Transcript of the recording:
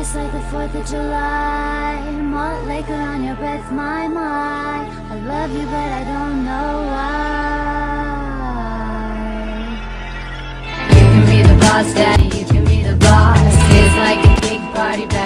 Just like the 4th of July, malt liquor on your breath, my. I love you, but I don't know why. You can be the boss, daddy, you can be the boss. It's like a big party.